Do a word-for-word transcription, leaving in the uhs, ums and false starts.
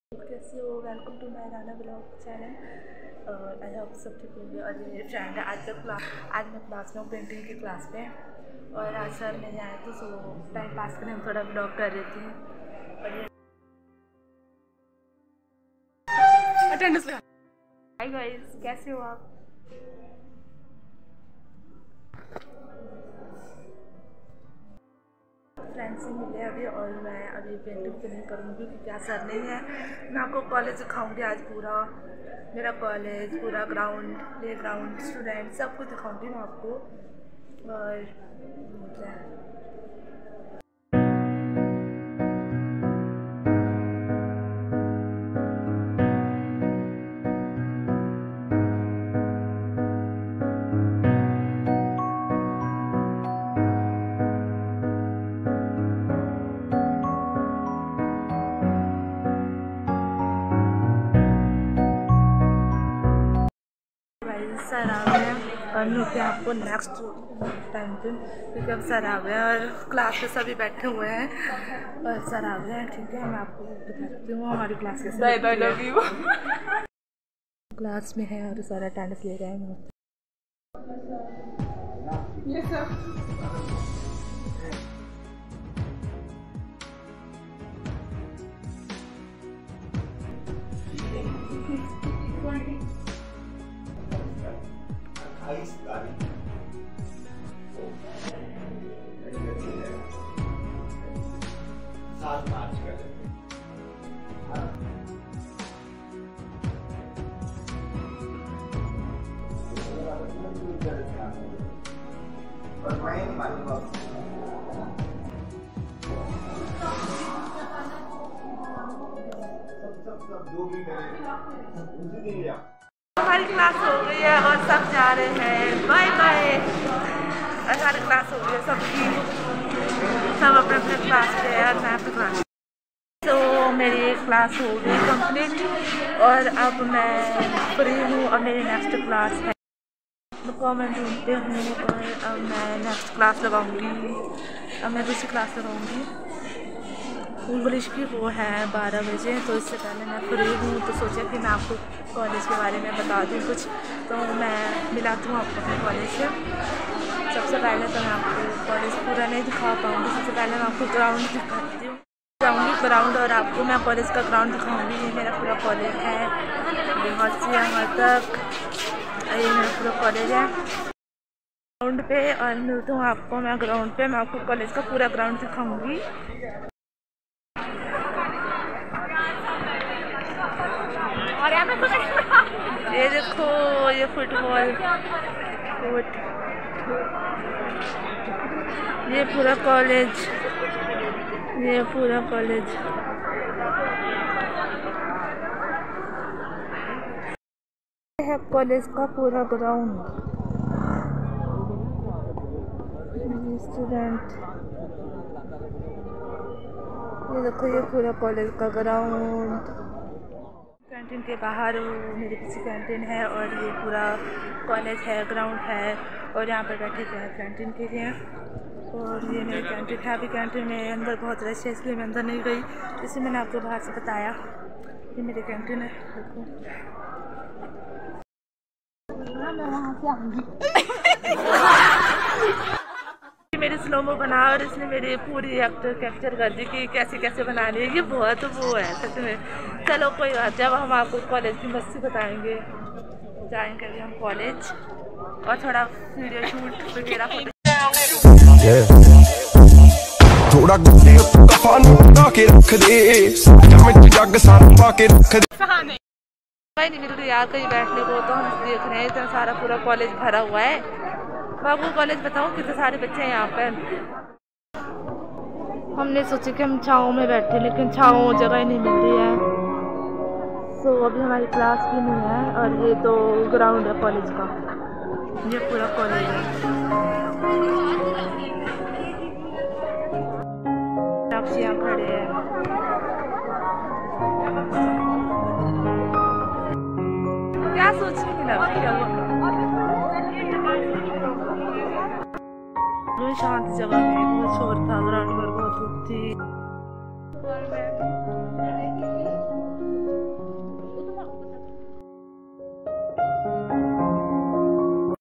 कैसे हो? Welcome to my Rana blog channel. और आई होप सब ठीक होंगे। और ये मेरे फ्रेंड है, आज तक क्लास आज मैं क्लास में हूँ, पेंटिंग की क्लास में। और आज सर नहीं आए तो सो टाइम पास करने हम थोड़ा ब्लॉग कर रहे थे। और ये अटेंडेंस लगा। हाय गाइस, कैसे हो आप? फ्रेंड से मिले अभी और मैं अभी पेंटिंग फिनिश करूँगी क्योंकि आज सर नहीं है। मैं आपको कॉलेज दिखाऊंगी आज पूरा मेरा कॉलेज, पूरा ग्राउंड, प्ले ग्राउंड, स्टूडेंट सब कुछ दिखाऊंगी मैं आपको। और सर आ गए और मिलते हैं आपको नेक्स्ट टाइम पे, क्योंकि अब सर आ गए और क्लास में सभी बैठे हुए हैं और सर आ गए हैं। ठीक है, मैं आपको बताती हूँ हमारी क्लास कैसे bye bye love you class में है और सारा अटेंडेंस ले रहे हैं। ये सब सात मार्च का और मैं मालूम सब सब सब जो भी करे उसी दिन लिया। हमारी क्लास हो गई है और सब जा रहे हैं, बाय बाय। हमारी क्लास हो गई है सबकी, सब अपने अपने क्लास पे है और मैं अपने क्लास। तो मेरी क्लास हो गई कंप्लीट और अब मैं फ्री हूँ और मेरी नेक्स्ट क्लास है, तो मैं ढूंढते हूँ और अब मैं नेक्स्ट क्लास लगाऊंगी। अब मैं दूसरी क्लास लगाऊंगी इंग्लिश की, वो है बारह बजे। तो इससे पहले मैं फ्री हूँ तो सोचा कि मैं आपको कॉलेज के बारे में बता दूँ कुछ। तो मैं मिलाती हूँ आपको अपने कॉलेज से। सबसे पहले तो मैं आपको कॉलेज पूरा नहीं दिखा पाऊँगी, सबसे पहले मैं आपको ग्राउंड दिखाती हूँ, जाऊँगी ग्राउंड और आपको मैं कॉलेज का ग्राउंड दिखाऊँगी। ये मेरा पूरा कॉलेज है, बहुत सी यहाँ तक ये मेरा पूरा कॉलेज है ग्राउंड पे। और मिलती हूँ आपको मैं ग्राउंड पे, मैं आपको कॉलेज का पूरा ग्राउंड दिखाऊँगी। ये देखो, ये फुटबॉल फुट ये पूरा कॉलेज, ये पूरा कॉलेज है कॉलेज का पूरा ग्राउंड। स्टूडेंट, ये देखो, ये पूरा कॉलेज का ग्राउंड। कैंटीन के बाहर मेरी किसी कैंटीन है और ये पूरा कॉलेज है, ग्राउंड है और यहाँ पर बैठे थे कैंटीन के लिए। और ये मेरी कैंटीन है। अभी कैंटीन में अंदर बहुत रश है इसलिए मैं अंदर नहीं गई, इसलिए मैंने आपको बाहर से बताया। ये मेरी कैंटीन है, देखो। मैं वहाँ से आऊँगी मेरी स्लोमो बना और इसने मेरी पूरी एक्टर कैप्चर कर दी कि कैसे कैसे बनानी है। ये बहुत वो है सच में। चलो कोई बात, जब हम आपको कॉलेज की मस्ती बताएंगे, जाएंगे अभी हम कॉलेज और थोड़ा वीडियो शूट वगैरह थोड़ा भाई नहीं मिल रही यार कहीं बैठने को, तो हम देख रहे हैं इतना सारा पूरा कॉलेज भरा हुआ है। बाबू कॉलेज बताओ कितने सारे बच्चे हैं यहाँ पर। हमने सोचा कि हम छाँव में बैठे, लेकिन छाँव जगह ही नहीं मिल रही है। सो अभी हमारी क्लास भी नहीं है और ये तो ग्राउंड है कॉलेज का, ये पूरा कॉलेज है। साक्षी यहाँ खड़े हैं। क्या सोचने मिला शांत जगह में, बहुत शोर था, ग्राउंड पर बहुत धूप थी।